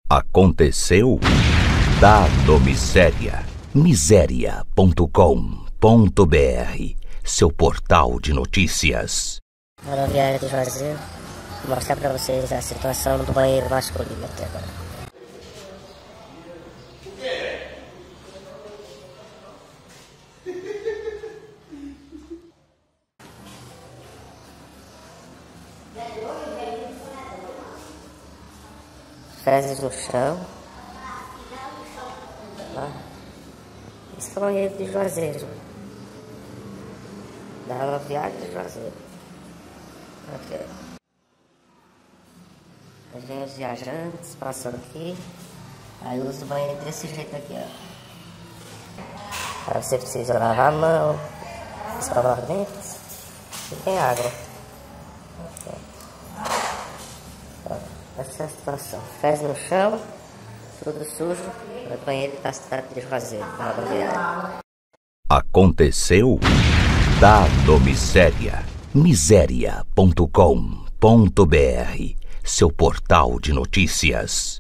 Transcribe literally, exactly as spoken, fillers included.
Aconteceu? Dado Miséria. miséria ponto com ponto br, seu portal de notícias. Rodoviária de Juazeiro, vou mostrar para vocês a situação do banheiro masculino até agora. Fezes no chão. Esse é o banheiro de Juazeiro, da rodoviária de Juazeiro. Aqui. Aí vem os viajantes passando aqui. Aí usa o banheiro desse jeito aqui, ó. Aí você precisa lavar a mão, escovar os dentes e tem água. Aqui. Ó, essa é a situação. Fez no chão, tudo sujo. O banheiro da cidade de Juazeiro, da rodoviária. Aconteceu? Dado Miséria. miséria ponto com ponto br, seu portal de notícias.